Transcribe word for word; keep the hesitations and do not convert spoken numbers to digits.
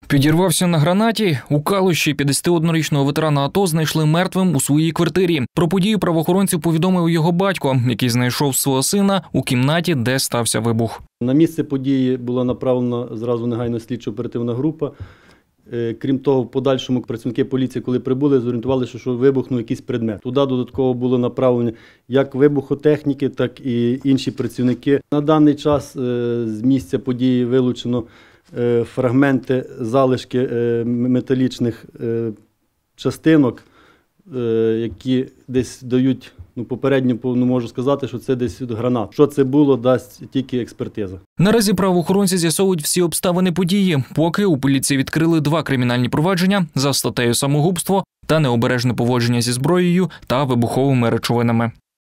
Підірвався на гранаті. У Калуші п'ятдесятиоднорічного ветерана АТО знайшли мертвим у своїй квартирі. Про подію правоохоронців повідомив його батько, який знайшов свого сина у кімнаті, де стався вибух. На місце події була направлена зразу негайно слідчо-оперативна група. Крім того, в подальшому працівники поліції, коли прибули, зорієнтувалися, що вибухнув якийсь предмет. Туди додатково було направлені як вибухотехніки, так і інші працівники. На даний час з місця події вилучено фрагменти, залишки металічних частинок, які десь дають, ну, попередньо ну, можу сказати, що це десь гранат. Що це було, дасть тільки експертиза. Наразі правоохоронці з'ясовують всі обставини події. Поки у поліції відкрили два кримінальні провадження за статтею самогубство та необережне поводження зі зброєю та вибуховими речовинами.